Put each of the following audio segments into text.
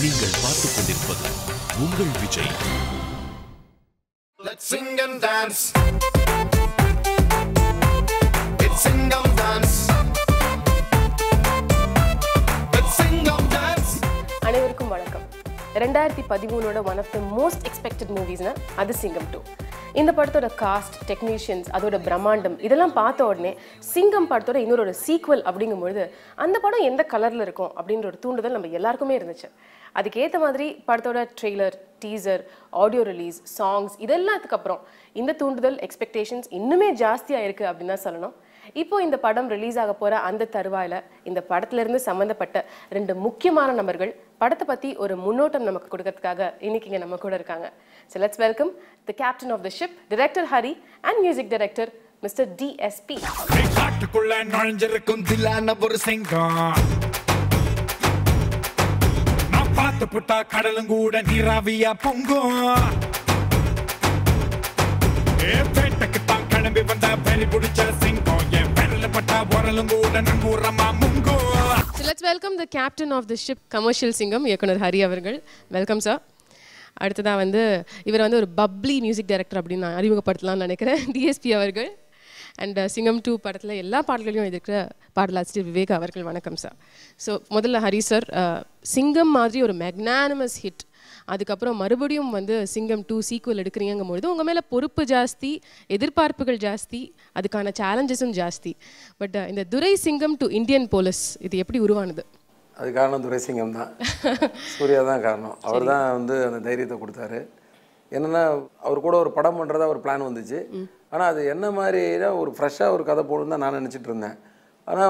நீங்கள் பார்த்துக் கொண்டிருப்பது உங்கள் Vijay. Let's sing and dance. It's sing and dance. Let's sing and dance. அனைவருக்கும் வணக்கம். 2013ஓட one of the most expected மூவிஸ்னா அது சிங்கம் 2. இந்த படத்தோட காஸ்ட், டெக்னீஷியன்ஸ், அதோட பிரம்மாண்டம் இதெல்லாம் பார்த்த உடனே சிங்கம் படத்தோட இன்னொரு சீக்வல் அப்படிங்கும்பொழுது அந்த படம் எந்த கலரில் இருக்கும் அப்படின்ற ஒரு தூண்டுதல் நம்ம எல்லாருக்குமே இருந்துச்சு. அதுக்கேற்ற மாதிரி படத்தோட trailer, teaser, audio release, songs இதெல்லாத்துக்கு அப்புறம் இந்த தூண்டுதல், எக்ஸ்பெக்டேஷன்ஸ் இன்னுமே ஜாஸ்தியாக இருக்குது அப்படின்னு தான் சொல்லணும். இப்போ இந்த படம் ரிலீஸ் ஆக போகிற அந்த தருவாயில் இந்த படத்துலேருந்து சம்மந்தப்பட்ட 2 முக்கியமான நபர்கள் படத்தை பற்றி ஒரு முன்னோட்டம் நமக்கு கொடுக்கறதுக்காக இன்னைக்கு இங்கே நம்ம கூட இருக்காங்க. So let's welcome the captain of the ship, director Hari and music director Mr. DSP. காட்டுக்குள்ள நுழைஞ்சிருக்கும் தில்லான ஒரு சிங்கம், நான் பார்த்து புட்டா கடலும் கூட நீராவியா பொங்கும். பேட்டைக்கு தான் கிளம்பி வந்த பெரி பிடிச்ச சிங்கம், என் பெரல பட்டா உரலும் கூட நங்கூரமா முங்கும். So let's welcome the captain of the ship, commercial சிங்கம் இயக்குனர் ஹரி அவர்கள். Welcome sir. அடுத்ததாக இவர் ஒரு பப்ளி மியூசிக் டைரக்டர் அப்படின்னு நான் அறிமுகப்படுத்தலாம்னு நினைக்கிறேன், டிஎஸ்பி அவர்கள். அண்ட் சிங்கம் 2 படத்தில் எல்லா பாடல்களையும் இருக்கிற பாடலாசிரியர் விவேக் அவர்கள். வணக்கம் சார். ஸோ முதல்ல ஹரி சார், சிங்கம் மாதிரி ஒரு மேக்னானிமஸ் ஹிட், அதுக்கப்புறம் மறுபடியும் சிங்கம் 2 சீக்குவல் எடுக்கிறீங்கும்பொழுது உங்கள் மேலே பொறுப்பு ஜாஸ்தி, எதிர்பார்ப்புகள் ஜாஸ்தி, அதுக்கான சேலஞ்சஸும் ஜாஸ்தி. பட் இந்த துரை சிங்கம் டு இந்தியன் போலீஸ் இது எப்படி உருவானது? அது காரணம் துரைசிங்கம் தான், சூர்யா தான் காரணம். அவர் தான் அந்த தைரியத்தை கொடுத்தாரு. என்னென்னா அவர் கூட ஒரு படம் பண்ணுறதா ஒரு பிளான் வந்துச்சு. ஆனால் அது என்ன மாதிரினா ஒரு ஃப்ரெஷ்ஷாக ஒரு கதை போடணும் தான் நான் நினச்சிட்டு இருந்தேன். ஆனால்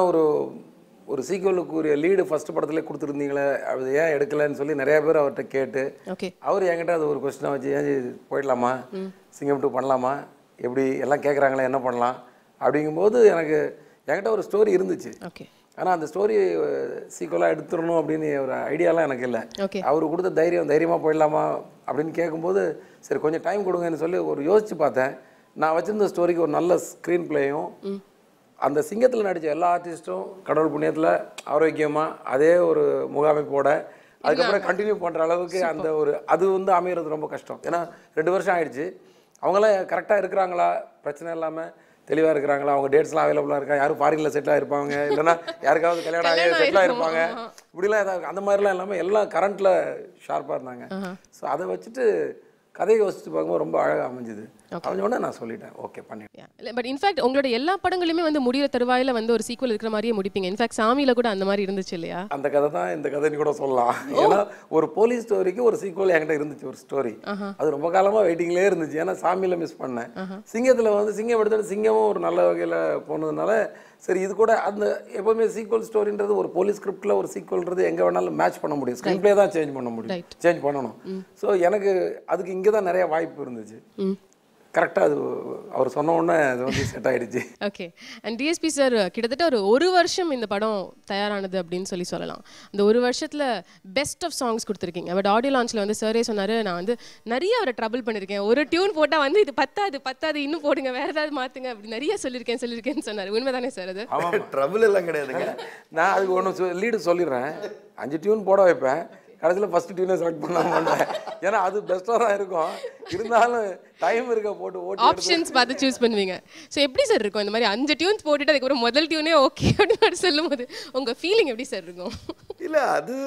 ஒரு சீக்குவலுக்குரிய லீடு ஃபஸ்ட்டு படத்துலேயே கொடுத்துருந்தீங்களே, அது ஏன் எடுக்கலைன்னு சொல்லி நிறையா பேர் அவர்கிட்ட கேட்டு அவர் என்கிட்ட அது ஒரு கொஸ்டினாக வச்சு, ஏன் போயிடலாமா, சிங்கம் 2 பண்ணலாமா, எப்படி எல்லாம் கேட்குறாங்களே என்ன பண்ணலாம் அப்படிங்கும்போது என்கிட்ட ஒரு ஸ்டோரி இருந்துச்சு. ஆனால் அந்த ஸ்டோரி சீக்கிரலாக எடுத்துடணும் அப்படின்னு ஒரு ஐடியாலாம் எனக்கு இல்லை. அவர் கொடுத்த தைரியமாக போயிடலாமா அப்படின்னு கேட்கும்போது சரி கொஞ்சம் டைம் கொடுங்கன்னு சொல்லி யோசித்து பார்த்தேன். நான் வச்சுருந்த ஸ்டோரிக்கு ஒரு நல்ல ஸ்க்ரீன் பிளேயும், அந்த சிங்கத்தில் நடித்த எல்லா ஆர்டிஸ்ட்டும் கடவுள் புண்ணியத்தில் ஆரோக்கியமாக அதே ஒரு முகாமைப்போட அதுக்கப்புறம் கண்டினியூ பண்ணுற அளவுக்கு அது அமைகிறது ரொம்ப கஷ்டம். ஏன்னா 2 வருஷம் ஆயிடுச்சு. அவங்களாம் கரெக்டாக இருக்கிறாங்களா, பிரச்சனை இல்லாமல் தெளிவாக இருக்கிறாங்களா, அவங்க டேட்ஸ்லாம் அவைலபிளாக இருக்கா, யாரும் ஃபாரினில் செட்டில் ஆகிருப்பாங்க, இல்லைன்னா யாருக்காவது கல்யாணம் ஆகி செட்டில் ஆகிருப்பாங்க, இப்படிலாம் ஏதாவது அந்த மாதிரிலாம் இல்லாமல் எல்லாம் கரண்ட்டில் ஷார்ப்பாக இருந்தாங்க. ஸோ அதை வச்சுட்டு கதையை யோசிச்சு பார்க்கும்போது ரொம்ப அழகாக அமைஞ்சுது. அமைஞ்சோடனே நான் சொல்லிட்டேன் ஓகே பண்ணிட்டேன். பட் இன்ஃபேக்ட் உங்களோட எல்லா படங்களுமே முடிகிற தருவாயில் ஒரு சீக்குவல் இருக்கிற மாதிரியே முடிப்பீங்க. இன்ஃபேக்ட் சாமியில் கூட அந்த மாதிரி இருந்துச்சு இல்லையா? அந்த கதை தான் இந்த கதைன்னு கூட சொல்லலாம். ஏன்னா ஒரு போலீஸ் ஸ்டோரிக்கு ஒரு சீக்குவல் என்கிட்ட இருந்துச்சு, ஒரு ஸ்டோரி. அது ரொம்ப காலமாக வெயிட்டிங்லேயே இருந்துச்சு. ஏன்னா சாமியில் மிஸ் பண்ணேன். சிங்கத்தில் சிங்கம் எடுத்துட்டு சிங்கமும் ஒரு நல்ல வகையில் போனதுனால சரி இது கூட அந்த எப்போவுமே சீக்வல் ஸ்டோரின்றது ஒரு போலீஸ் ஸ்கிரிப்டில் ஒரு சீக்வல்ன்றது எங்கே வேணாலும் மேட்ச் பண்ண முடியும், ஸ்க்ரீன் பிளே தான் சேஞ்ச் பண்ண முடியும், சேஞ்ச் பண்ணணும். ஸோ எனக்கு அதுக்கு இங்கே தான் நிறைய வாய்ப்பு இருந்துச்சு. கரெக்டாக அது அவர் சொன்ன உடனே அது செட் ஆகிடுச்சு. ஓகே. அண்ட் டிஎஸ்பி சார் கிட்டத்தட்ட ஒரு வருஷம் இந்த படம் தயாரானது அப்படின்னு சொல்லலாம். அந்த ஒரு வருஷத்தில் பெஸ்ட் ஆஃப் சாங்ஸ் கொடுத்துருக்கீங்க. பட் ஆடியோ லான்ச்சில் சாரே சொன்னார், நான் நிறைய அவரை ட்ரபிள் பண்ணியிருக்கேன், ஒரு டியூன் போட்டால் இது பத்தாது இன்னும் போடுங்க, வேறு ஏதாவது மாற்றுங்க அப்படி நிறைய சொல்லியிருக்கேன்னு சொன்னார். உண்மை தானே சார்? அது ட்ரபிள் எல்லாம் கிடையாதுங்க. நான் அதுக்கு ஒன்று லீடு சொல்லிடுறேன், 5 டியூன் போட வைப்பேன், கடைசியில் ஃபஸ்ட்டு டியூனை செலக்ட் பண்ணாமல். ஏன்னா அது பெஸ்ட்டாக தான் இருக்கும், இருந்தாலும் டைம் இருக்க போட்டு ஆப்ஷன்ஸ் பார்த்து சூஸ் பண்ணுவீங்க. ஸோ எப்படி சார் இருக்கும் இந்த மாதிரி 5 டியூன்ஸ் போட்டுட்டு அதுக்கப்புறம் முதல் டியூனே ஓகே அப்படின்னு சொல்லும் போது உங்கள் ஃபீலிங் எப்படி சார் இருக்கும்? இல்லை அது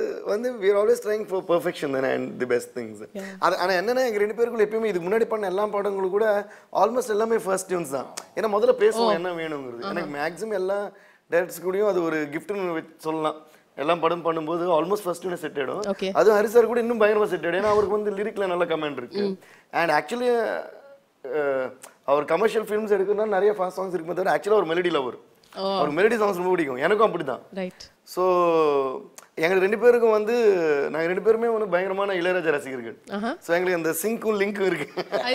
we are always trying for perfection and the best things. ஆனால் என்னென்னா எங்கள் 2 பேருக்குள்ள எப்பயுமே இதுக்கு முன்னாடி பண்ண எல்லா படங்களும் கூட ஆல்மோஸ்ட் எல்லாமே ஃபர்ஸ்ட் டியூன்ஸ் தான். ஏன்னா முதல்ல பேசுவோம் என்ன வேணுங்கிறது. எனக்கு மேக்ஸிமம் எல்லா டைரக்டர்ஸ் கூடயும் அது ஒரு கிஃப்ட்னு சொல்லலாம். எல்லாம் படம் பண்ணும்போது ஆல்மோஸ்ட் ஃபர்ஸ்ட் டியூனே செட் ஆகிடும். அதுவும் ஹரி சார் கூட இன்னும் பயங்கரமாக செட் ஆகிடும். ஏன்னா அவருக்கு லிரிக்ல நல்ல கமெண்ட் இருக்கு. அண்ட் ஆக்சுவலி அவர் கமர்ஷியல் ஃபிலிம்ஸ் எடுக்கணும்னா நிறைய ஃபாஸ்ட் சாங்ஸ் இருக்குமே தவிர ஆக்சுவலாக ஒரு மெலடி லவர். அவர் மெலடி சாங்ஸ் ரொம்ப பிடிக்கும், எனக்கும் அப்படி தான். ஸோ எங்கள் 2 பேருக்கும் நாங்கள் 2 பேருமே பயங்கரமான இளையராஜா ரசிகர்கள். ஸோ எங்களுக்கு அந்த சிங்க்கும் லிங்க்கும் இருக்கு.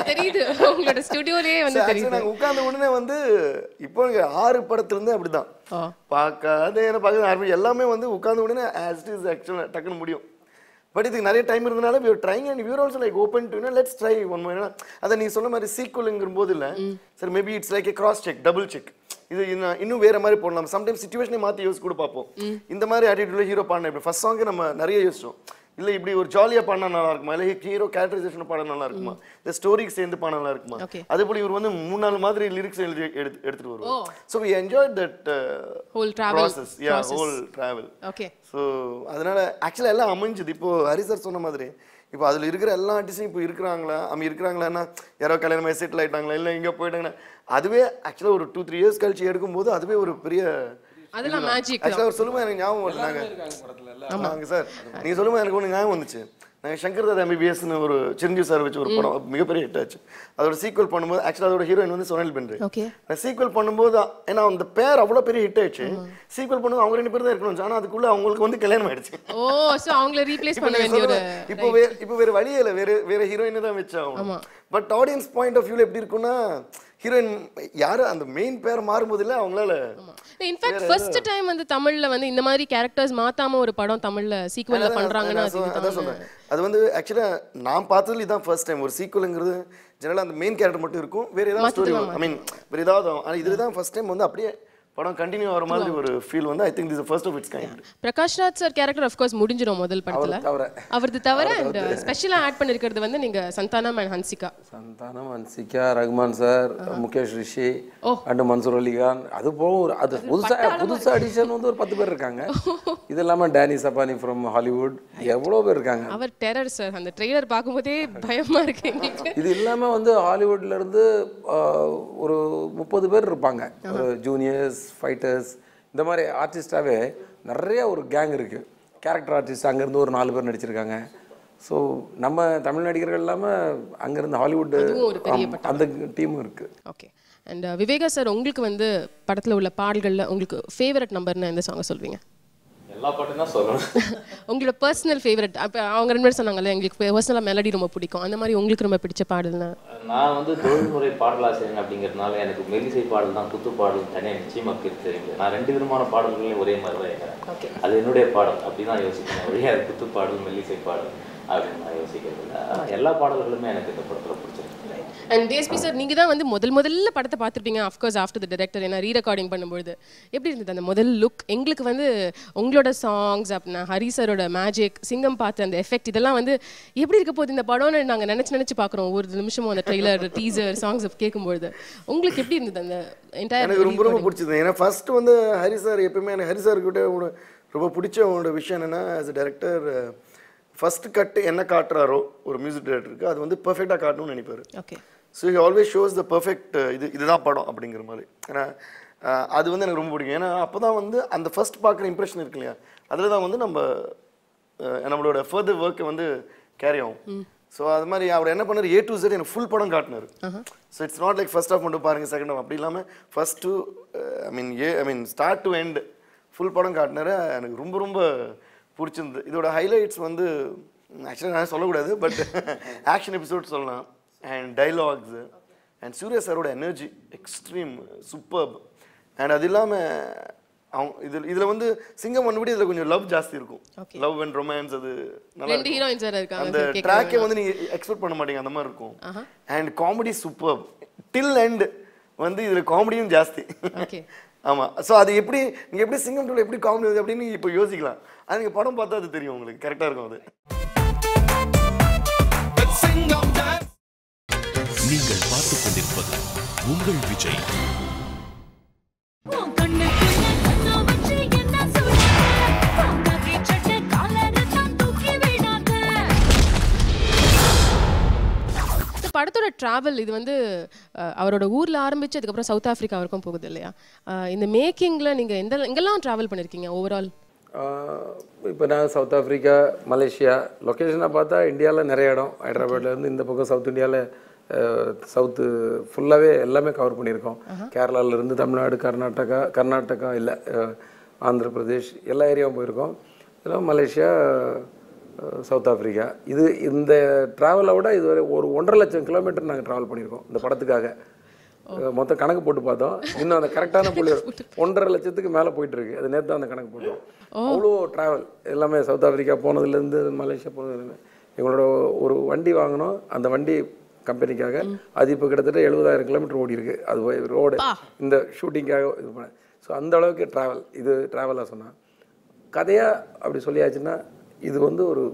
நாங்கள் உட்கார்ந்த உடனே இப்போ 6 படத்துலேருந்து அப்படிதான் பார்க்காத பார்க்க எல்லாமே உட்கார்ந்த உடனே ஆஸ் இட் இஸ் ஆக்சுவலாக டக்குன்னு முடியும். பட் இதுக்கு நிறைய டைம் இருந்தனால we are trying and we are also like open to let's try one more. அத நீ சொன்ன மாதிரி சீக்வல்ங்கற போது இல்ல சரி maybe it's like a cross check double check. இது இன்னும் வேற மாதிரி போடலாம். சம்டைம்ஸ் சிச்சுவேஷனை மாத்தி யூஸ் கூட பாப்போம். இந்த மாதிரி ஆட்டிட்யூட்ல ஹீரோ பாடுன இப்ப ஃபர்ஸ்ட் சாங் நம்ம நிறைய யூஸ்றோம். இல்லை இப்படி ஒரு ஜாலியாக பாடினா நல்லா இருக்குமா, இல்லை ஹீரோ கேரக்டரைசேஷன் பாட நல்லா இருக்குமா, இல்லை ஸ்டோரிக்கு சேர்ந்து பாட நல்லா இருக்குமா, அதே போல இவர் வந்து 3-4 மாதிரி லிரிக்ஸ் எழுதி எடுத்துட்டு வருவார். So we enjoy that whole process, whole travel. So அதனால ஆக்சுவலாக எல்லாம் அமைஞ்சுது. இப்போ ஹரி சார் சொன்ன மாதிரி இப்போ அதில் இருக்கிற எல்லா ஆர்டிஸ்டும் இப்போ இருக்கிறாங்களான்னா யாரோ கல்யாணம் செட்டில் ஆகிட்டாங்களா இல்லை இங்கே போயிட்டாங்கன்னா, அதுவே ஆக்சுவலாக ஒரு 2-3 இயர்ஸ் கழிச்சு எடுக்கும்போது அதுவே ஒரு பெரிய அதெல்லாம் மேஜிக். ஆக்சுவலாக அவர் சொல்லும்போது எனக்கு ஞாபகம் வருது. சார் நீங்கள் சொல்லும்போது எனக்கு ஒன்று ஞாபகம் வந்துச்சு. நாங்கள் சங்கர் தாதா MBBSன்னு ஒரு சிரஞ்சீவி சார் வச்சு ஒரு படம் மிகப்பெரிய ஹிட் ஆச்சு. அதோட சீக்வல் பண்ணும்போது ஆக்சுவலாக அதோட ஹீரோயின் வந்து சோனல் பென்ட்ரே. சீக்வல் பண்ணும்போது ஏன்னா அந்த பேர் அவ்வளோ பெரிய ஹிட் ஆயிடுச்சு. சீக்வல் பண்ணும்போது அவங்க 2 பேர் தான் இருக்கணும். ஆனால் அதுக்குள்ள அவங்களுக்கு வந்து கல்யாணம் ஆயிடுச்சு. அவங்கள ரீப்ளேஸ் பண்ண வேண்டிய ஒரு இப்போ வேற வழியே இல்லை, வேற ஹீரோயின் தான் வச்சாகும். பட் ஆடியன்ஸ் பாயிண்ட் ஆஃப் வியூல எப்படி இருக்குன்னா, ஹீரோயின் யாரு அந்த மெயின் பேர் மாறும்போது இல்லை அவங்களால. இன்ஃபேக்ட் ஃபர்ஸ்ட் டைம் வந்து தமிழ்ல வந்து இந்த மாதிரி கேரக்டர்ஸ் மாத்தாம ஒரு படம் தமிழ்ல சீக்வல்ல பண்றாங்கன்னா அதான் சொல்றேன். அது வந்து ஆக்சுவலா நான் பார்த்ததுல இதான் ஃபர்ஸ்ட் டைம் ஒரு சீக்வல்ங்கிறது. ஜெனரலா அந்த மெயின் கேரக்டர் மட்டும் இருக்கும், வேற ஏதாவது ஸ்டோரி, ஐ மீன் வேற ஏதாவது. ஆனா இதுதான் ஃபர்ஸ்ட் டைம் வந்து அப்படியே படம் கண்டினியூ ஆகிற மாதிரி ஒரு ஃபீல் வந்து I think this first of its kind. Prakash Raj sir character of course முடிஞ்சிரும் முதல் படத்துல. அவரது தவிர அண்ட் ஸ்பெஷலா ஆட் பண்ணிருக்கிறது வந்து நீங்க Santhanam and Hansika. Rahman sir, Mukesh Rishi and Mansoor Ali Khan. அது போக அது புதுசா அடிஷன் வந்து ஒரு 10 பேர் இருக்காங்க. இது இல்லாம டேனி சபானி ஃப்ரம் ஹாலிவுட், எவ்வளவு பேர் இருக்காங்க. அவர் டெரர் சார், அந்த ட்ரெய்லர் பார்க்கும்போதே பயமா இருக்கு எங்களுக்கு. இது இல்லாம வந்து ஹாலிவுட்ல இருந்து ஒரு 30 பேர் இருப்பாங்க, ஒரு ஜூனியர்ஸ் ஃபைட்டர்ஸ் இந்த மாதிரி ஆர்டிஸ்டாகவே நிறைய ஒரு கேங் இருக்குது. கேரக்டர் ஆர்டிஸ்ட் அங்கேருந்து ஒரு 4 பேர் நடிச்சிருக்காங்க. ஸோ நம்ம தமிழ் நடிகர்கள் இல்லாமல் அங்கேருந்து ஹாலிவுட் அந்த டீமும் இருக்குது. ஓகே. அண்ட் விவேகா சார், உங்களுக்கு வந்து படத்தில் உள்ள பாடல்களில் உங்களுக்கு ஃபேவரட் நம்பர்னு எந்த சாங்கை சொல்வீங்க? எல்லா பாட்டும் தான் சொல்லணும். உங்களோட பர்சனல் ஃபேவரட். அப்போ அவங்க 2 பேர் சொன்னாங்கல்ல எங்களுக்கு பர்சனலாக மெலடி ரொம்ப பிடிக்கும், அந்த மாதிரி உங்களுக்கு ரொம்ப பிடிச்ச பாடல்னா? நான் வந்து தொழில்முறை பாடலாசிரியன் அப்படிங்கிறதுனால எனக்கு மெல்லிசை பாடல் தான், குத்து பாடல் தனியாக நிச்சயமாக தெரியுது. நான் 2 விதமான பாடல்களையும் ஒரே மாதிரி தான் இருக்கிறேன். அது என்னுடைய பாடல் அப்படி தான் யோசிக்கிறேன். ஒழிய அது குத்து பாடல் மெல்லிசை பாடல் அப்படின்னு நான் யோசிக்கிறது இல்லை. எல்லா பாடல்களுமே எனக்கு இந்த படத்தில் பிடிச்சிருக்கு. அண்ட் டிஎஸ்பி சார், நீங்கள் தான் வந்து முதல்ல படத்தை பார்த்துருப்பீங்க அஃப்கோர்ஸ் ஆஃப்டர் த டைரக்டர். ஏன்னா ரீரெக்கார்டிங் பண்ணும்போது எப்படி இருந்தது அந்த முதல் லுக்? எங்களுக்கு வந்து உங்களோட சாங்ஸ் அப்படின்னா ஹரி சாரோட மேஜிக், சிங்கம் பார்த்து அந்த எஃபெக்ட், இதெல்லாம் வந்து எப்படி இருக்க போகுது இந்த படம்னு நாங்கள் நினச்சி பார்க்குறோம் ஒவ்வொரு நிமிஷமும். அந்த ட்ரெய்லர், டீசர், சாங்ஸ் கேட்கும்போது உங்களுக்கு எப்படி இருந்தது அந்த என்டையர்? எனக்கு ரொம்ப பிடிச்சது. ஏன்னா ஃபர்ஸ்ட் வந்து ஹரி சார் எப்பயுமே எனக்கு ஹரி சார் கிட்ட ரொம்ப பிடிச்ச விஷயம் என்னென்னா, as a director first cut என்ன காட்டுறாரோ ஒரு மியூசிக் டைரக்டருக்கு அது வந்து பெர்ஃபெக்டாக காட்டணும்னு நினைப்பார். Okay. So he always shows the perfect இதுதான் படம் அப்படிங்கிற மாதிரி. ஏன்னா அது வந்து எனக்கு ரொம்ப பிடிக்கும். ஏன்னா அப்போ தான் வந்து அந்த ஃபர்ஸ்ட் பார்க்குற இம்ப்ரெஷன் இருக்கு இல்லையா, அதில் தான் வந்து நம்மளோட ஃபர்தர் ஒர்க்கை வந்து கேரி ஆகும். ஸோ அது மாதிரி அவர் என்ன பண்ணார், A to Z எனக்கு ஃபுல் படம் காட்டினார். So it's not like first half மட்டும் பாருங்கள் செகண்ட் ஆஃப் அப்படி இல்லாமல் first to I mean start to end full படம் காட்டினார். எனக்கு ரொம்ப ரொம்ப பிடிச்சிருந்தது. இதோட ஹைலைட்ஸ் வந்து ஆக்சுவலாக நான் சொல்லக்கூடாது, பட் ஆக்ஷன் எபிசோட் சொல்லலாம், அண்ட் டைலாக்ஸு அண்ட் சூர்யா சாரோட எனர்ஜி எக்ஸ்ட்ரீம் சூப்பர்ப். அண்ட் அது இல்லாமல் அவங்க இதில் வந்து சிங்கம் ஒன்றுபடி இதில் கொஞ்சம் லவ் ஜாஸ்தி இருக்கும், லவ் அண்ட் ரொமான்ஸ். அது நல்லா அந்த ட்ராக்கே வந்து நீங்கள் எக்ஸ்பெக்ட் பண்ண மாட்டீங்க, அந்த மாதிரி இருக்கும். And comedy superb till end வந்து இதில் காமெடியும் ஜாஸ்தி. ஆமாம். ஸோ அது எப்படி நீங்கள் எப்படி சிங்கம் டூவில் எப்படி காமெடி வருது அப்படின்னு இப்போ யோசிக்கலாம். அது நீங்கள் படம் பார்த்தா அது தெரியும் உங்களுக்கு, கரெக்டாக இருக்கும் அது. நீங்கள் பார்த்துக் கொண்டிருப்பது உங்கள் விஜய். படத்தோட டிராவல் இது வந்து அவரோட ஊர்ல ஆரம்பிச்சு அதுக்கப்புறம் சவுத் ஆப்பிரிக்கா வரைக்கும் போகுது இல்லையா? இந்த மேக்கிங்ல நீங்க எங்கெல்லாம் டிராவல் பண்ணிருக்கீங்க ஓவரால்? இப்போ நான் சவுத் ஆப்பிரிக்கா, மலேசியா, லொக்கேஷனாக பார்த்தா இந்தியாவில் நிறைய இடம், ஹைதராபாத்லேருந்து இந்த பக்கம் சவுத் இந்தியாவில் சவுத்து ஃபுல்லாகவே எல்லாமே கவர் பண்ணியிருக்கோம். கேரளாவிலேருந்து தமிழ்நாடு, கர்நாடகா இல்லை ஆந்திர பிரதேஷ் எல்லா ஏரியாவும் போயிருக்கோம். இதெல்லாம் மலேசியா, சவுத் ஆப்பிரிக்கா. இந்த ட்ராவலை விட இதுவரை ஒரு 1.5 லட்சம் கிலோமீட்டர் நாங்கள் ட்ராவல் பண்ணியிருக்கோம் இந்த படத்துக்காக. மொத்தம் கணக்கு போட்டு பார்த்தோம், இன்னும் அந்த கரெக்டான புள்ளி 1.5 லட்சத்துக்கு மேலே போயிட்டுருக்கு. அது நேற்று அந்த கணக்கு போட்டோம். அவ்வளோ ட்ராவல் எல்லாமே சவுத் ஆப்பிரிக்கா போனதுலேருந்து மலேசியா போனதுலேருந்து. எங்களோட ஒரு வண்டி வாங்கினோம், அந்த வண்டி கம்பெனிக்காக. அது இப்போ கிட்டத்தட்ட 70,000 கிலோமீட்டர் ஓடி இருக்குது. அது ரோடு இந்த ஷூட்டிங்காக இது பண்ண. ஸோ அந்த அளவுக்கு ட்ராவல். இது ட்ராவலாக சொன்னால் கதையாக அப்படி சொல்லியாச்சுன்னா இது வந்து ஒரு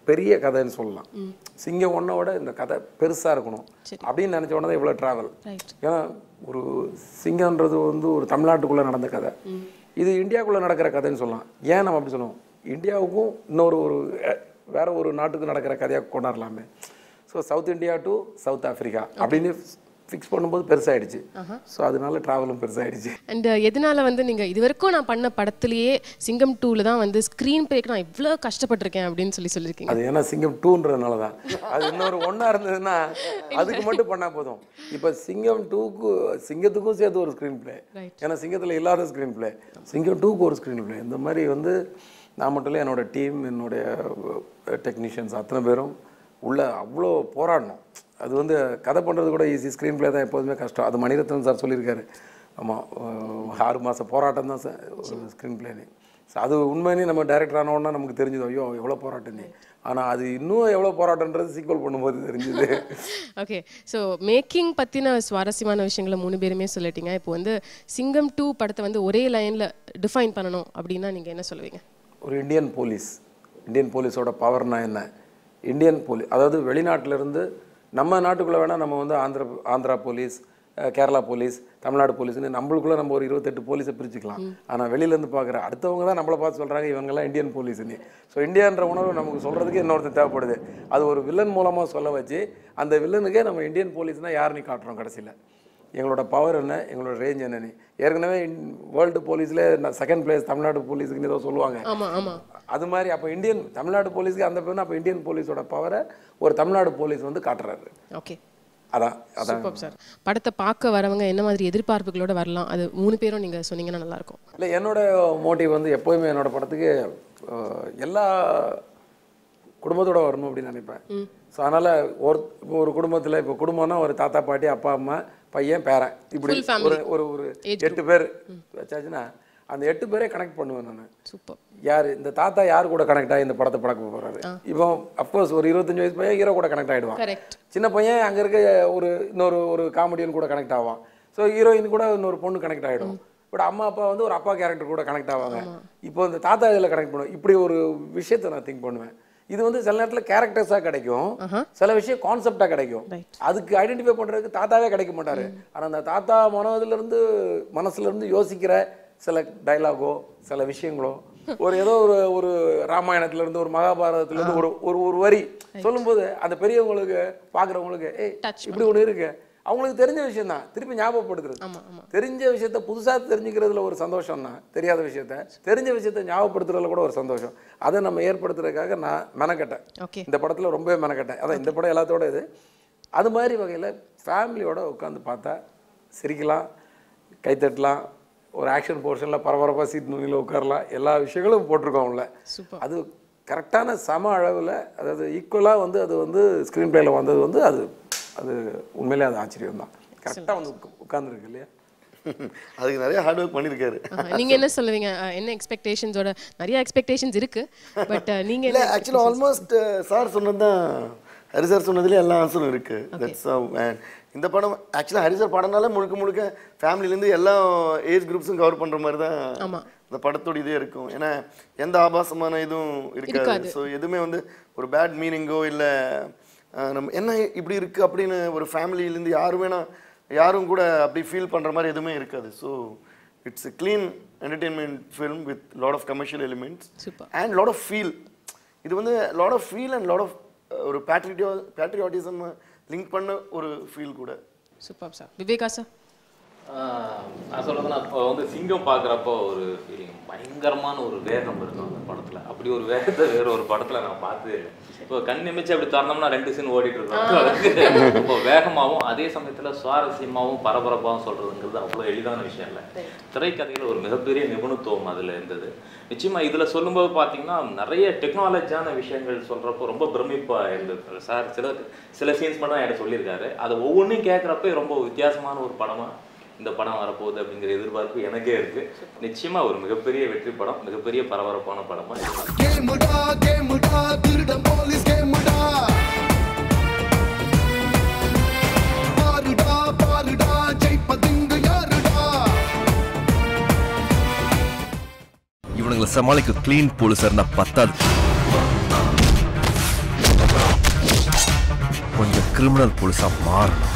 பெரிய கதைன்னு சொல்லலாம். சிங்கம் ஒன்னோட இந்த கதை பெருசாக இருக்கணும் அப்படின்னு நினச்ச உடனே இவ்வளோ ட்ராவல். ஏன்னா ஒரு சிங்கம்ன்றது வந்து ஒரு தமிழ்நாட்டுக்குள்ளே நடந்த கதை, இது இந்தியாவுக்குள்ளே நடக்கிற கதைன்னு சொல்லலாம். ஏன் நம்ம அப்படி சொல்லுவோம், இந்தியாவுக்கும் இன்னொரு வேற ஒரு நாட்டுக்கு நடக்கிற கதையாக கொண்டாடலாமே. So south India to south Africa அப்படின்னு ஃபிக்ஸ் பண்ணும்போது பெருசாகிடுச்சு. ஸோ அதனால ட்ராவலும் பெருசாகிடுச்சு. அண்ட் எதனால வந்து நீங்கள் இது வரைக்கும் நான் பண்ண படத்துலேயே சிங்கம் 2ல் தான் வந்து ஸ்க்ரீன் பிளேக்கு நான் இவ்வளோ கஷ்டப்பட்டிருக்கேன் அப்படின்னு சொல்லியிருக்கீங்க. அது ஏன்னா சிங்கம் 2ன்றதுனால தான். அது இன்னொரு ஒன்றா இருந்ததுன்னா அதுக்கு மட்டும் பண்ணால் போதும். இப்போ சிங்கம் 2க்கு சிங்கத்துக்கும் சேர்த்து ஒரு ஸ்க்ரீன் பிளே, ஏன்னா சிங்கத்தில் இல்லாத ஸ்க்ரீன் பிளே, சிங்கம் 2க்கு ஒரு ஸ்க்ரீன் பிளே. இந்த மாதிரி வந்து நான் மட்டும் இல்லை, என்னோடய டீம், என்னுடைய டெக்னீஷியன்ஸ் அத்தனை பேரும் உள்ள அவ்வளோ போராடணும். அது வந்து கதை பண்ணுறது கூட ஈஸி, ஸ்க்ரீன் பிளே தான் எப்போதுமே கஷ்டம். அது மணிரத்னம் சார் சொல்லியிருக்காரு. ஆமாம், 6 மாத போராட்டம் தான் ஸ்க்ரீன் பிளேன்னு. ஸோ அது உண்மையிலேயே நம்ம டைரக்டர் ஆனோன்னா நமக்கு தெரிஞ்சது, ஐயோ எவ்வளோ போராட்டம். ஆனால் அது இன்னும் எவ்வளோ போராட்டன்றது சீக்வல் பண்ணும்போது தெரிஞ்சுது. ஓகே, ஸோ மேக்கிங் பற்றின சுவாரஸ்யமான விஷயங்களை 3 பேருமே சொல்லிட்டீங்க. இப்போ வந்து சிங்கம் 2 படத்தை வந்து ஒரே லைனில் டிஃபைன் பண்ணணும் அப்படின்னா நீங்கள் என்ன சொல்லுவீங்க? ஒரு இந்தியன் போலீஸோட பவர்னா என்ன? இந்தியன் போலீஸ் அதாவது வெளிநாட்டிலேருந்து நம்ம நாட்டுக்குள்ளே வேணால் நம்ம வந்து ஆந்திரா போலீஸ், கேரளா போலீஸ், தமிழ்நாடு போலீஸ்னு நம்மளுக்குள்ளே நம்ம ஒரு 28 போலீஸை பிரிச்சுக்கலாம். ஆனால் வெளியிலேருந்து பார்க்குற அடுத்தவங்க தான் நம்மளை பார்த்து சொல்கிறாங்க இவங்கெல்லாம் இந்தியன் போலீஸ்ன்னு. ஸோ இந்தியான்ற உணர்வு நமக்கு சொல்கிறதுக்கு இன்னொருத்தர் தேவைப்படுது. அது ஒரு வில்லன் மூலமாக சொல்ல வச்சு அந்த வில்லனுக்கே நம்ம இந்தியன் போலீஸ்னால் யாருன்னு காட்டுறோம். கடைசியில் எங்களோட பவர் என்ன, எங்களோட ரேஞ்ச் என்னன்னு. ஏற்கனவே வேர்ல்டு போலீஸில் 2nd பிளேஸ் தமிழ்நாடு போலீஸுக்குன்னு ஏதோ சொல்லுவாங்க. அது மாதிரி அப்போ தமிழ்நாடு போலீஸுக்கு அந்த பேர், அப்போ இந்தியன் போலீஸோட பவரை ஒரு தமிழ்நாடு போலீஸ் வந்து காட்டுறாரு. ஓகே, அதான் சார். படத்தை பார்க்க வரவங்க என்ன மாதிரி எதிர்பார்ப்புகளோட வரலாம், அது 3 பேரும் நீங்கள் சொன்னீங்கன்னா நல்லாயிருக்கும். இல்லை, என்னோட மோட்டிவ் வந்து எப்போயுமே என்னோட படத்துக்கு எல்லா குடும்பத்தோட வரணும் அப்படின்னு நினைப்பேன். ஸோ அதனால் ஒரு குடும்பத்தில் இப்போ குடும்பம்னா ஒரு தாத்தா பாட்டி அப்பா அம்மா பையன் பேரன் இப்படி ஒரு 8 பேர் வச்சாச்சுன்னா அந்த 8 பேரே கனெக்ட் பண்ணுவேன் நான். சூப்பர். யார் இந்த தாத்தா யார் கூட கனெக்ட் ஆகி இந்த படத்தை படக்க போகிறாரு. இப்போ அஃப்கோர்ஸ் ஒரு 25 வயசு பையன் ஹீரோ கூட கனெக்ட் ஆகிடுவான். சின்ன பையன் அங்கே இருக்க ஒரு காமெடியன் கூட கனெக்ட் ஆவான். ஸோ ஹீரோயின் கூட இன்னொரு பொண்ணு கனெக்ட் ஆகிடும். பட் அம்மா அப்பா வந்து ஒரு அப்பா கேரக்டர் கூட கனெக்ட் ஆவாங்க. இப்போ இந்த தாத்தா இதில் கனெக்ட் பண்ணுவேன். இப்படி ஒரு விஷயத்தை நான் திங்க் பண்ணுவேன். இது வந்து சில நேரத்தில் கேரக்டர்ஸாக கிடைக்கும், சில விஷயம் கான்செப்டாக கிடைக்கும். அதுக்கு ஐடென்டிஃபை பண்ணுறதுக்கு தாத்தாவே கிடைக்க மாட்டார். ஆனால் அந்த தாத்தா மனசுலேருந்து யோசிக்கிற சில டைலாகோ சில விஷயங்களோ ஏதோ ஒரு ராமாயணத்துலேருந்து ஒரு மகாபாரதத்துலேருந்து ஒரு வரி சொல்லும்போது அந்த பெரியவங்களுக்கு பார்க்குறவங்களுக்கு இப்படி ஒன்று இருக்கு, அவங்களுக்கு தெரிஞ்ச விஷயம் தான் திருப்பி ஞாபகப்படுத்துறது. தெரிஞ்ச விஷயத்த புதுசாக தெரிஞ்சுக்கிறதுல ஒரு சந்தோஷம் தான், தெரியாத விஷயத்த தெரிஞ்ச விஷயத்த ஞாபகப்படுத்துறதுல கூட ஒரு சந்தோஷம். அதை நம்ம ஏற்படுத்துறதுக்காக நான் மெனக்கட்டேன். இந்த படத்தில் ரொம்பவே மெனக்கட்டேன். அதான் இந்த படம் எல்லாத்தோட இது. அது மாதிரி வகையில் ஃபேமிலியோட உட்காந்து பார்த்தா சிரிக்கலாம், கைத்தட்டலாம், ஒரு ஆக்ஷன் போர்ஷனில் பரபரப்பாக சீட் நுனியில் உட்காரலாம், எல்லா விஷயங்களும் போட்டிருக்கோம் உள்ள. அது கரெக்டான சம அளவில், அதாவது ஈக்குவலாக வந்து அது வந்து ஸ்க்ரீன் பிளேயில் வந்தது வந்து அது உண்மையிலே அது ஆச்சரியம் தான். கரெக்டாக வந்து உட்கார்ந்துருக்கு இல்லையா. அதுக்கு நிறைய ஹார்ட் ஒர்க் பண்ணியிருக்காரு. நீங்கள் என்ன சொல்லுவீங்க? என்ன எக்ஸ்பெக்டேஷன்ஸோட? நிறைய எக்ஸ்பெக்டேஷன்ஸ் இருக்கு, பட் நீங்கள் இல்லை ஆக்சுவலி ஆல்மோஸ்ட் சார் சொன்னது தான், ஹரி சார் சொன்னதுலேயே எல்லா ஆன்சரும் இருக்குது. தட்ஸ் அண்ட் இந்த படம் ஆக்சுவலாக ஹரி சார் படம்னால முழுக்க ஃபேமிலிலேருந்து எல்லா ஏஜ் குரூப்ஸும் கவர் பண்ணுற மாதிரி தான் இந்த படத்தோட இதே இருக்கும். ஏன்னா எந்த ஆபாசமான இதுவும் இருக்காது. ஸோ எதுவுமே வந்து ஒரு பேட் மீனிங்கோ இல்லை நம்ம என்ன இப்படி இருக்குது அப்படின்னு ஒரு ஃபேமிலியிலேருந்து யாரும் கூட அப்படி ஃபீல் பண்ணுற மாதிரி எதுவுமே இருக்காது. So it's a clean entertainment film with lot of commercial elements and lot of feel. இது வந்து lot of feel and lot of ஒரு பேட்ரியாட்டிசம் லிங்க் பண்ண ஒரு ஃபீல் கூட. Super sir. விவேகா சார்? நான் சொல்கிறதுனா இப்போ வந்து சிங்கம் பார்க்குறப்போ ஒரு ஃபீலிங், பயங்கரமான ஒரு வேகம் இருக்கும் அந்த படத்தில். அப்படி ஒரு வேகத்தை வேறு ஒரு படத்தில் நான் பார்த்து இப்போ கண் நிமிச்சு அப்படி திறந்தோம்னா 2 சீன் ஓடிட்டு இருக்கோம். ரொம்ப வேகமாகவும் அதே சமயத்தில் சுவாரஸ்யமாகவும் பரபரப்பாகவும் சொல்கிறதுங்கிறது அவ்வளோ எளிதான விஷயம் இல்லை. திரைக்கதையில் ஒரு மிகப்பெரிய நிபுணத்துவம் அதில் இருந்தது. நிச்சயமாக இதில் சொல்லும்போது பார்த்தீங்கன்னா நிறைய டெக்னாலஜியான விஷயங்கள் சொல்கிறப்போ ரொம்ப பிரமிப்பாக இருந்தது. சார் சில சீன்ஸ் மட்டும் என்கிட்ட சொல்லியிருக்காரு. அதை ஒவ்வொன்றையும் கேட்குறப்ப ரொம்ப வித்தியாசமான ஒரு படமாக இந்த படம் வரப்போகுது அப்படிங்கிற எதிர்பார்ப்பு எனக்கே இருக்கு. நிச்சயமா ஒரு மிகப்பெரிய வெற்றி படம், மிகப்பெரிய பரபரப்பான படமா இவனுங்களை சமாளிக்க கிளீன் போலீஸா இருந்தா பத்தாது. கிரிமினல் போலீஸா மாறணும்.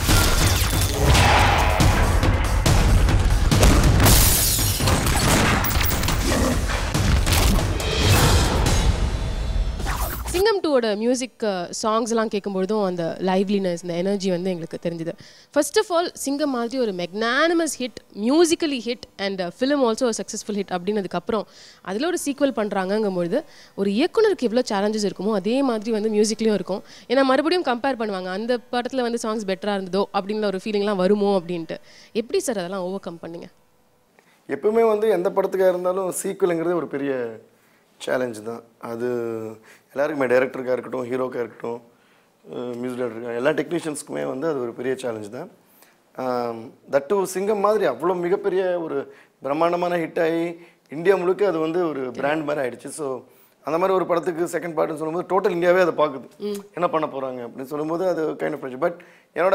சிங்கம் 2ஓட மியூசிக் சாங்ஸ்லாம் கேட்கும்பொழுதும் அந்த லைவ்லினஸ், இந்த எனர்ஜி வந்து எங்களுக்கு தெரிஞ்சுது. ஃபர்ஸ்ட் ஆஃப் ஆல் சிங்கம் மாதிரி ஒரு magnanimous hit, musically hit and film also successful hit அப்படின்னதுக்கப்புறம் அதில் ஒரு சீக்வல் பண்ணுறாங்கங்கும்பொழுது ஒரு இயக்குனருக்கு எவ்வளோ சேலஞ்சஸ் இருக்குமோ அதே மாதிரி வந்து மியூசிக்லேயும் இருக்கும். ஏன்னா மறுபடியும் கம்பேர் பண்ணுவாங்க, அந்த படத்தில் வந்து சாங்ஸ் பெட்டராக இருந்ததோ அப்படின்ற ஒரு ஃபீலிங்லாம் வருமோ அப்படின்ட்டு. எப்படி சார் அதெல்லாம் ஓவர் கம் பண்ணீங்க? எப்பவுமே வந்து எந்த படத்துக்காக இருந்தாலும் சீக்குவலுங்கிறது ஒரு பெரிய சேலஞ்சு தான். அது எல்லாருக்குமே, டைரக்டருக்காக இருக்கட்டும், ஹீரோக்காக இருக்கட்டும், மியூசிக் டைரக்டருக்காக, எல்லா டெக்னீஷியன்ஸ்க்குமே வந்து அது ஒரு பெரிய சேலஞ்சு தான். தட்டு சிங்கம் மாதிரி அவ்வளோ மிகப்பெரிய ஒரு பிரம்மாண்டமான ஹிட் ஆகி இந்தியா முழுக்க அது வந்து ஒரு பிராண்ட் மாதிரி ஆகிடுச்சு. ஸோ அந்த மாதிரி ஒரு படத்துக்கு செகண்ட் பார்ட்னு சொல்லும்போது டோட்டல் இந்தியாவே அதை பார்க்குது, என்ன பண்ண போகிறாங்க அப்படின்னு சொல்லும்போது அது கைண்ட் ஆஃப் ப்ரெஷர். பட் என்னோட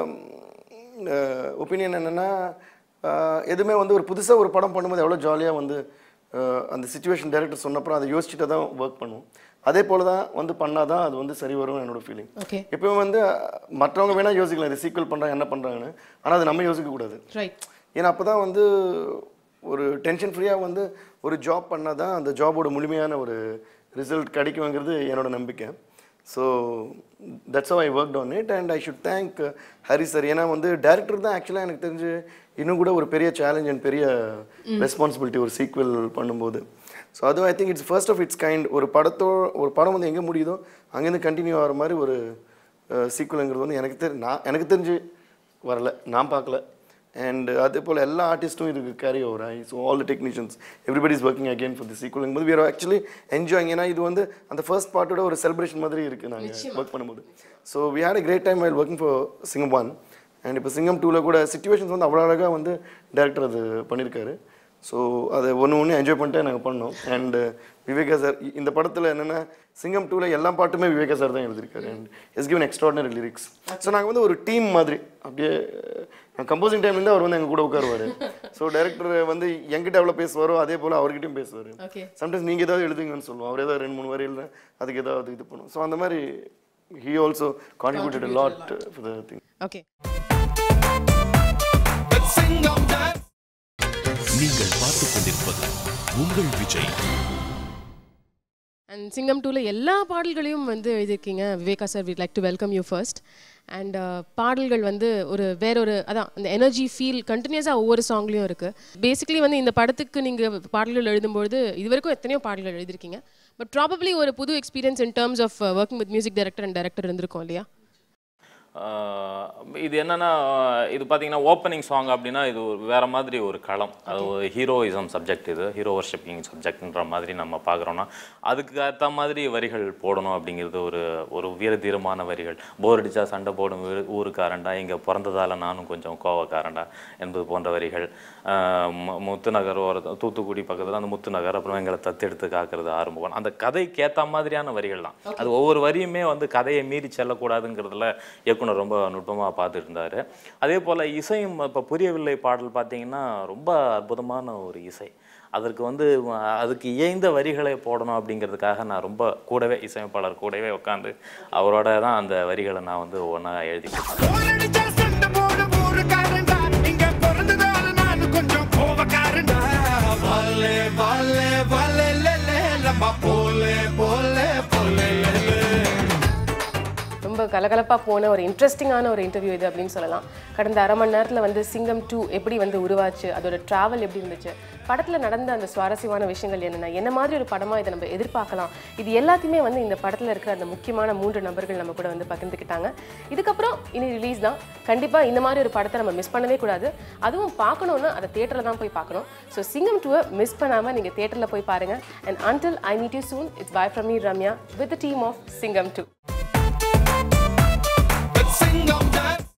ஒப்பீனியன் என்னென்னா, எதுவுமே வந்து ஒரு புதுசாக ஒரு படம் பண்ணும்போது எவ்வளோ ஜாலியாக வந்து அந்த சிச்சுவேஷன் டைரக்டர் சொன்னப்பறம் அதை யோசிச்சுட்டு தான் ஒர்க் பண்ணுவோம். அதே போல் தான் வந்து பண்ணால் தான் அது வந்து சரி வரும் என்னோட ஃபீலிங். எப்பவுமே வந்து மற்றவங்க வேணால் யோசிக்கலாம் இது சீக்வல் பண்ணுறாங்க என்ன பண்ணுறாங்கன்னு, ஆனால் அது நம்ம யோசிக்கக்கூடாது. ஏன்னா அப்போ தான் வந்து ஒரு டென்ஷன் ஃப்ரீயாக வந்து ஒரு ஜாப் பண்ணால் தான் அந்த ஜாபோட முழுமையான ஒரு ரிசல்ட் கிடைக்குங்கிறது என்னோட நம்பிக்கை. So that's how I worked on it and I should thank Hari sir. ஏன்னா வந்து டேரக்டர் தான் ஆக்சுவலாக எனக்கு தெரிஞ்சு இன்னும் கூட ஒரு பெரிய சேலஞ்ச் அண்ட் பெரிய ரெஸ்பான்சிபிலிட்டி ஒரு சீக்வல் பண்ணும்போது. ஸோ அதுவும் I think it's first of its kind. ஒரு படம் வந்து எங்கே முடியுதோ அங்கேருந்து கண்டினியூ ஆகிற மாதிரி ஒரு சீக்வலுங்கிறது வந்து எனக்கு தெரிஞ்சு வரல, நான் பார்க்கல. அண்ட் அதே போல் எல்லா ஆர்டிஸ்ட்டும் இதுக்கு கேரி ஓவர் ஆகி, so all the technicians everybody is working again for the sequel போது வி ஆர் ஆக்சுவலி என்ஜாயிங். ஏன்னா இது வந்து அந்த ஃபர்ஸ்ட் பார்ட்டோட ஒரு செலிப்ரேஷன் மாதிரி இருக்குது நாங்கள் ஒர்க் பண்ணும்போது. So we had a great time while working for Singam 1 and இப்போ சிங்கம் 2ல் கூட சிச்சுவேஷன்ஸ் வந்து அவ்வளோ அழகாக வந்து டேரக்டர் அது பண்ணியிருக்காரு. ஸோ அதை ஒன்று என்ஜாய் பண்ணிட்டு நாங்கள் பண்ணோம். அண்ட் விவேகா சார் இந்த படத்தில் என்னென்னா சிங்கம் 2ல் எல்லா பாட்டுமே விவேகா சார் தான் எழுதியிருக்காரு and is given extraordinary lyrics. So நாங்கள் வந்து ஒரு டீம் மாதிரி அப்படியே கம்போசிங் டைம்லேருந்து அவர் வந்து எங்கள் கூட உட்காருவார். ஸோ டைரக்டர் வந்து எங்கிட்ட எவ்வளோ பேசுவாரோ அதே போல் அவர்கிட்டையும் பேசுவார். சம்டைம்ஸ் நீங்கள் ஏதாவது எழுதுங்கன்னு சொல்லுவோம், அவர் ஏதாவது 2-3 வரி இல்லை அதுக்கு ஏதாவது இது பண்ணுவோம். ஸோ அந்த மாதிரி he also contributed a lot for the thing. Okay. நீங்கள் பார்த்துக் கொண்டிருப்பது உங்கள் விஜய். அண்ட் சிங்கம் 2ல எல்லா பாடல்களையும் வந்து எழுதியிருக்கீங்க Viveka sir. we'd like to welcome you first. And பாடல்கள் வந்து வேறொரு அதான் அந்த எனர்ஜி ஃபீல் கண்டினியூஸாக ஒவ்வொரு சாங்லேயும் இருக்குது. பேசிக்கலி வந்து இந்த படத்துக்கு நீங்கள் பாடல்கள் எழுதும்போது இது வரைக்கும் எத்தனையோ பாடல்கள் எழுதியிருக்கீங்க, பட் ப்ராபப்ளி ஒரு புது experience in terms of working with music director and director இருந்திருக்கும் இல்லையா? இது என்னென்னா, இது பார்த்தீங்கன்னா ஓப்பனிங் சாங் அப்படின்னா இது வேறு மாதிரி ஒரு களம். அது ஒரு ஹீரோயிசம் சப்ஜெக்ட், இது ஹீரோ வர்ஷிப்பிங் சப்ஜெக்ட்ன்ற மாதிரி நம்ம பார்க்குறோன்னா அதுக்கு ஏற்ற மாதிரி வரிகள் போடணும் அப்படிங்கிறது ஒரு வீர தீரமான வரிகள். போர் அடித்தா சண்டை போடும் ஊருக்காரண்டா, இங்கே பிறந்ததால் நானும் கொஞ்சம் கோவக்காரண்டா என்பது போன்ற வரிகள். முத்துநகர் ஒரு தூத்துக்குடி பக்கத்தில் அந்த முத்துநகர், அப்புறம் எங்களை தத்தெடுத்து காக்கிறது ஆரம்பம், அந்த கதைக்கு ஏற்ற மாதிரியான வரிகள் தான். அது ஒவ்வொரு வரியுமே வந்து கதையை மீறி செல்லக்கூடாதுங்கிறதுல ரொம்ப நுட்பமாக பார்த்துட்டு இருந்தார். அதே போல் இசையும் இப்போ புரியவில்லை பாடல் பார்த்தீங்கன்னா ரொம்ப அற்புதமான ஒரு இசை. அதுக்கு இயைந்த வரிகளை போடணும் அப்படிங்கிறதுக்காக நான் ரொம்ப கூடவே இசையமைப்பாளர் கூடவே உட்காந்து அவரோட தான் அந்த வரிகளை நான் வந்து ஒன்றா எழுதி ரொம்ப கலகலப்பாக போன ஒரு இன்ட்ரெஸ்டிங்கான ஒரு இன்டர்வியூ இது அப்படின்னு சொல்லலாம். கடந்த அரை மணி நேரத்தில் வந்து சிங்கம் 2 எப்படி வந்து உருவாச்சு, அதோட ட்ராவல் எப்படி இருந்துச்சு, படத்தில் நடந்த அந்த சுவாரஸ்யமான விஷயங்கள் என்னென்ன, என்ன மாதிரி ஒரு படமாக இதை நம்ம எதிர்பார்க்கலாம், இது எல்லாத்தையுமே வந்து இந்த படத்தில் இருக்கிற அந்த முக்கியமான 3 நபர்கள் நம்ம கூட வந்து பகிர்ந்துக்கிட்டாங்க. இதுக்கப்புறம் இனி ரிலீஸ் தான். கண்டிப்பாக இந்த மாதிரி ஒரு படத்தை நம்ம மிஸ் பண்ணவே கூடாது. அதுவும் பார்க்கணுன்னா அதை தேட்டரில் தான் போய் பார்க்கணும். ஸோ சிங்கம் 2 மிஸ் பண்ணாமல் நீங்கள் தேட்டரில் போய் பாருங்கள். And until I meet you soon, it's bye from me, Ramya, with the team of Singham 2.